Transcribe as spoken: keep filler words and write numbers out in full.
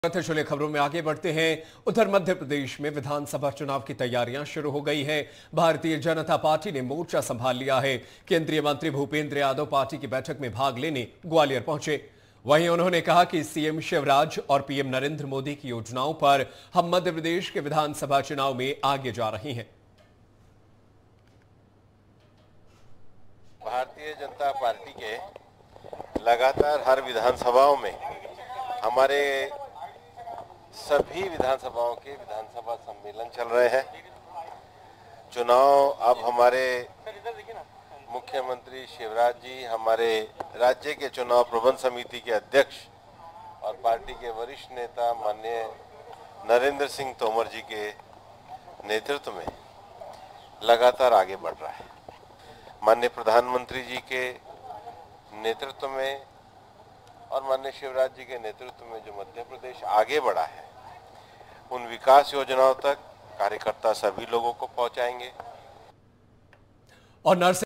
चले खबरों में आगे बढ़ते हैं। उधर मध्य प्रदेश में विधानसभा चुनाव की तैयारियां शुरू हो गई हैं। भारतीय जनता पार्टी ने मोर्चा संभाल लिया है। केंद्रीय मंत्री भूपेंद्र यादव पार्टी की बैठक में भाग लेने ग्वालियर पहुंचे। वहीं उन्होंने कहा कि सीएम शिवराज और पीएम नरेंद्र मोदी की योजनाओं पर हम मध्य प्रदेश के विधानसभा चुनाव में आगे जा रहे हैं। भारतीय जनता पार्टी के लगातार हर विधानसभाओं में हमारे सभी विधानसभाओं के विधानसभा सम्मेलन चल रहे हैं। चुनाव अब हमारे मुख्यमंत्री शिवराज जी, हमारे राज्य के चुनाव प्रबंध समिति के अध्यक्ष और पार्टी के वरिष्ठ नेता माननीय नरेंद्र सिंह तोमर जी के नेतृत्व में लगातार आगे बढ़ रहा है। माननीय प्रधानमंत्री जी के नेतृत्व में और माननीय शिवराज जी के नेतृत्व में जो मध्य प्रदेश आगे बढ़ा है, उन विकास योजनाओं तक कार्यकर्ता सभी लोगों को पहुंचाएंगे। और नर्स